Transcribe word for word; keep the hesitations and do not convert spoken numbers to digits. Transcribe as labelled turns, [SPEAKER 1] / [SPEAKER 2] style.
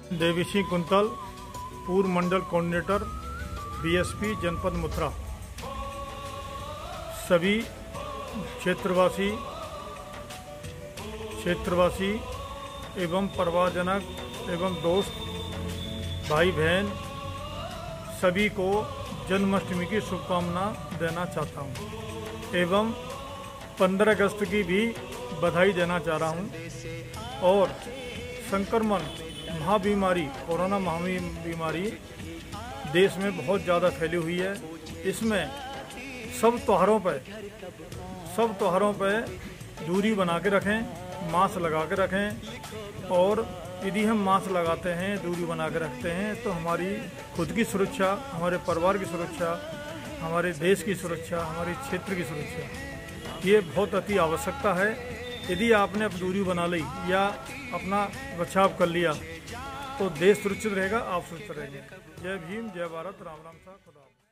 [SPEAKER 1] देवी quintal, पूर्व मंडल coordinator BSP जनपद मथुरा। सभी क्षेत्रवासी क्षेत्रवासी एवं परिवारजनक एवं दोस्त भाई बहन सभी को जन्माष्टमी की शुभकामना देना चाहता हूं एवं पंद्रह अगस्त की भी बधाई देना चाह रहा हूं। और संक्रमण महाबीमारी कोरोना महाबीमारी देश में बहुत ज़्यादा फैली हुई है। इसमें सब त्योहारों पर सब त्योहारों पर दूरी बना के रखें, मास्क लगा के रखें। और यदि हम मास्क लगाते हैं, दूरी बना के रखते हैं, तो हमारी खुद की सुरक्षा, हमारे परिवार की सुरक्षा, हमारे देश की सुरक्षा, हमारे क्षेत्र की सुरक्षा, ये बहुत अति आवश्यकता है। यदि आपने अब दूरी बना ली या अपना बचाव कर लिया तो देश सुरक्षित रहेगा, आप सुरक्षित रहेंगे। जय भीम, जय भारत, राम राम सा खुदा।